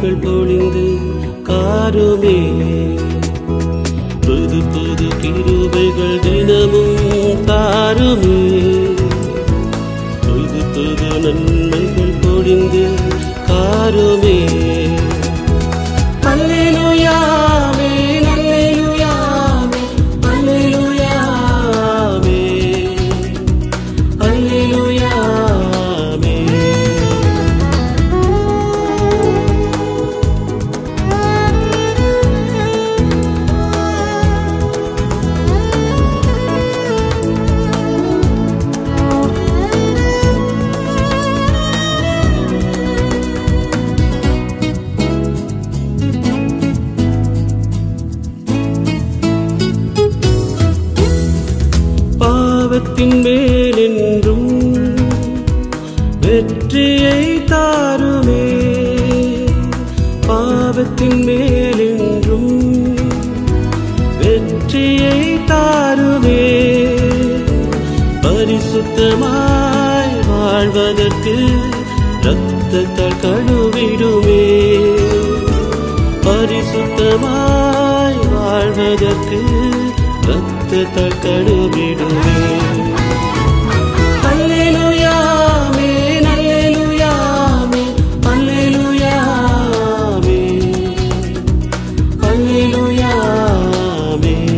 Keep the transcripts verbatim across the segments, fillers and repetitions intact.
நன்மைகள் பொழிந்து காருமே. புது புது கிருபைகள் தினமும் தாருமே. புது புது நன்மைகள் பொழிந்து காருமே. அல்லேலூயா ஆமென், அல்லேலூயா ஆமென், அல்லேலூயா ஆமென், அல்லேலூயா ஆமென். பாவத்தின் மேலென்றும் வெற்றியை தாருமே. பாவத்தின் மேலென்றும் வெற்றியை தாருமே. பரிசுத்தமாய் வாழ்வதற்கு இரத்தத்தால் கழுவிடுமே. பரிசுத்தமாய் வாழ்வதற்கு இரத்தத்தால் கழுவிடுமே. அல்லேலூயா ஆமென், அல்லேலூயா ஆமென், அல்லேலூயா ஆமென், அல்லேலூயா ஆமென்.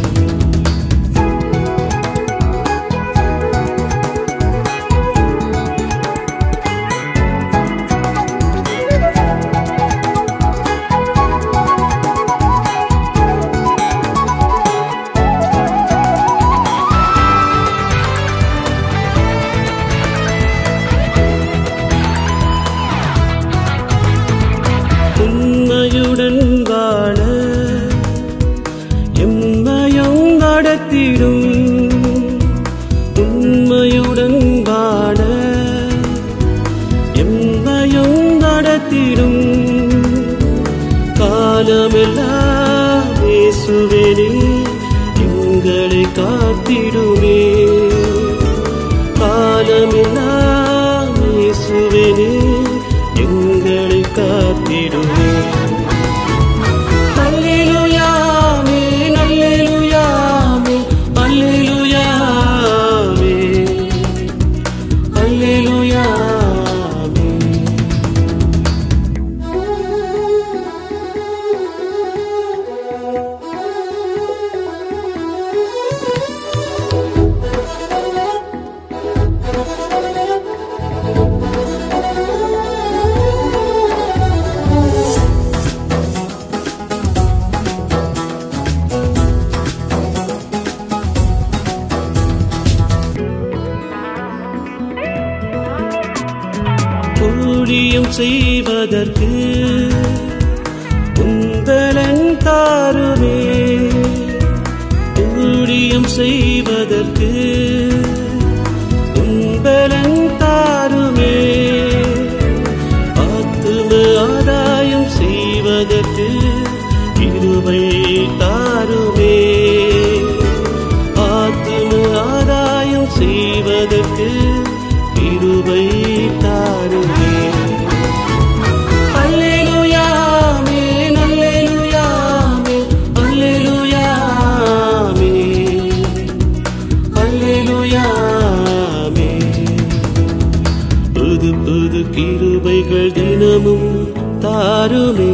உண்மையுடன் வாழ எம்மையும் நடத்திடும். உண்மையுடன் வாழ எம்மையும் நடத்திடும். காலமெல்லாம் இயேசுவே எங்களை காத்திடுமே. காலமெல்லாம் இயேசுவே எங்களை காத்திடுமே. அல்லேலூயா ஆமென், அல்லேலூயா ஆமென், அல்லேலூயா ஆமென், அல்லேலூயா ஆமென். ஊழியம் செய்வதற்கு உந்தலன் தாருமே. ஊழியம் செய்வதற்கு உந்தலன் தாருமே. ஆத்தும ஆதாயம் செய்வதற்கு கிருபை தாருமே. ஆத்தும ஆதாயம் செய்வதற்கு கிருபை தாருமே. அல்லேலூயா ஆமென், அல்லேலூயா ஆமென், அல்லேலூயா ஆமென், அல்லேலூயா ஆமென். புது புது கிருபைகள் தினமும் தாருமே.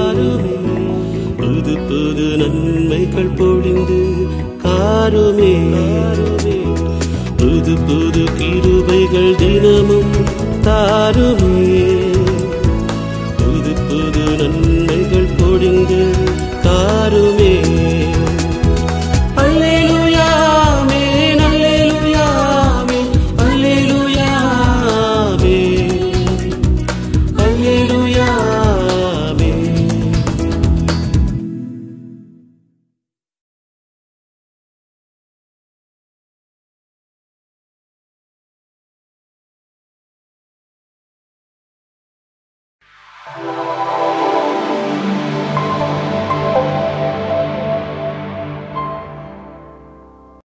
புது புது நன்மைகள் பொழிந்து காருமே. புது புது கிருபைகள் தினமும் தாருமே. புது புது நன்மைகள் பொழிந்து காருமே. அல்லேலூயா ஆமென், அல்லேலூயா ஆமென், அல்லேலூயா ஆமென், அல்லேலூயா ஆமென். you